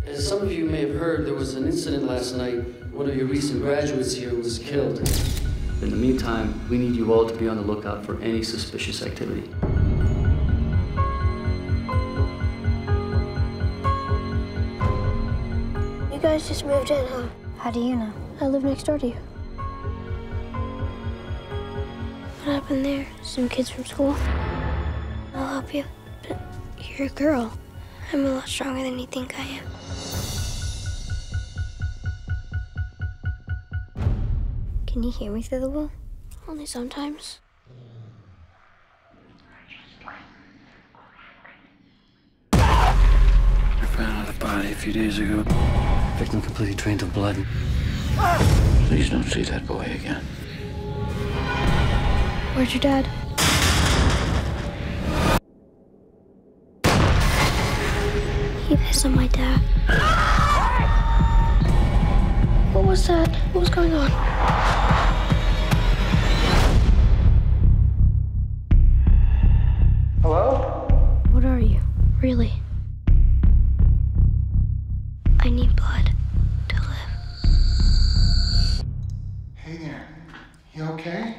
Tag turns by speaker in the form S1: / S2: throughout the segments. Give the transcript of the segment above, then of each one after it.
S1: As some of you may have heard, there was an incident last night. One of your recent graduates here was killed. In the meantime, we need you all to be on the lookout for any suspicious activity.
S2: You guys just moved in, huh?
S3: How do you know?
S2: I live next door to you. What happened there? Some kids from school? I'll help you. But you're a girl. I'm a lot stronger than you think I am.
S3: Can you hear me through the wall?
S2: Only sometimes.
S1: I found another body a few days ago. Victim completely drained of blood. Please don't see that boy again.
S2: Where's your dad? He pissed on my dad. What was that? What was going on?
S4: Hello?
S2: What are you, really? I need blood to live.
S4: Hey there. You okay?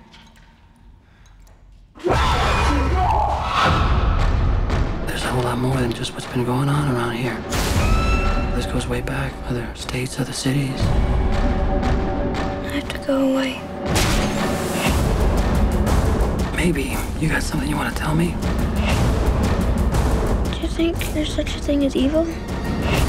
S1: There's a whole lot more than just what's been going on around here. This goes way back, other states, other cities.
S2: I have to go away.
S1: Maybe you got something you want to tell me?
S2: Do you think there's such a thing as evil?